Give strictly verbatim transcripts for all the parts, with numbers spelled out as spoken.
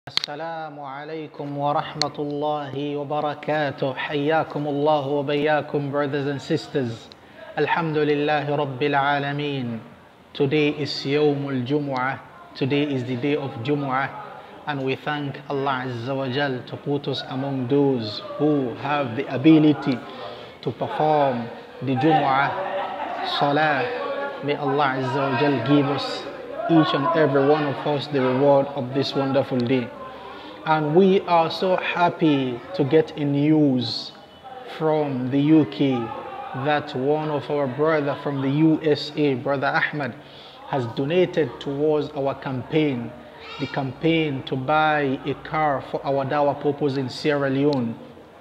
السلام عليكم ورحمة الله وبركاته. حياكم الله وبياكم, brothers and sisters. Alhamdulillah Rabbil Alameen. Today is Yawmul Jumu'ah. Today is the day of Jumu'ah, and we thank Allah Azza wa Jal to put us among those who have the ability to perform the Jumu'ah Salah. May Allah Azza wa Jal give us, each and every one of us, the reward of this wonderful day. And we are so happy to get a news from the U K that one of our brother from the U S A, Brother Ahmed, has donated towards our campaign, the campaign to buy a car for our dawah purpose in Sierra Leone.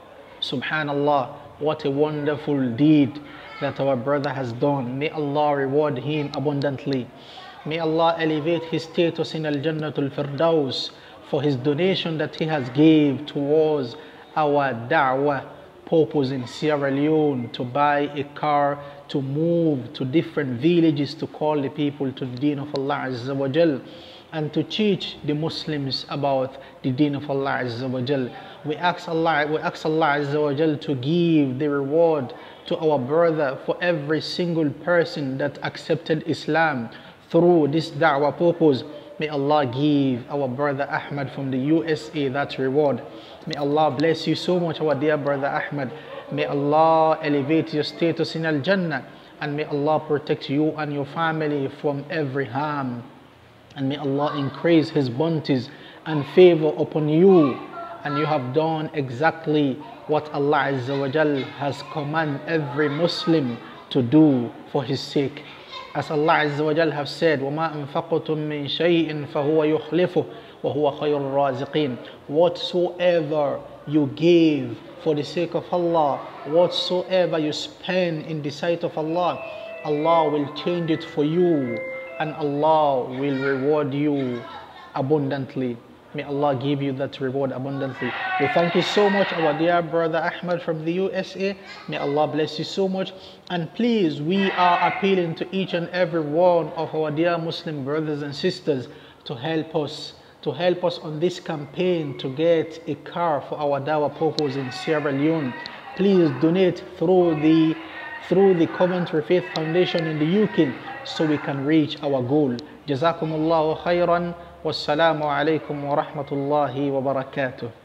Subhanallah, what a wonderful deed that our brother has done. May Allah reward him abundantly. May Allah elevate his status in Al-Jannatul Firdaus for his donation that he has gave towards our da'wah purpose in Sierra Leone, to buy a car, to move to different villages to call the people to the deen of Allah Azza wa Jal, and to teach the Muslims about the deen of Allah Azza wa Jal. We ask Allah, we ask Allah Azza wa Jal to give the reward to our brother for every single person that accepted Islam through this da'wah purpose. May Allah give our brother Ahmed from the U S A that reward. May Allah bless you so much, our dear brother Ahmed. May Allah elevate your status in Al-Jannah, and may Allah protect you and your family from every harm. And may Allah increase his bounties and favor upon you. And you have done exactly what Allah Azza wa Jal has commanded every Muslim to do for his sake. As Allah Azza wa Jal have said, وَمَا أَنفَقْتُم مِّن شَيْءٍ فَهُوَ يُخْلِفُهُ وَهُوَ خَيْرُ الرَّازِقِينَ. Whatsoever you give for the sake of Allah, whatsoever you spend in the sight of Allah, Allah will change it for you, and Allah will reward you abundantly. May Allah give you that reward abundantly. We thank you so much, our dear brother Ahmed from the U S A. May Allah bless you so much. And please, we are appealing to each and every one of our dear Muslim brothers and sisters to help us, to help us on this campaign to get a car for our dawah purpose in Sierra Leone. Please donate through the through the Coventry Faith Foundation in the U K so we can reach our goal. Jazakumullahu khairan. Wassalamu alaikum wa rahmatullahi wa barakatuh.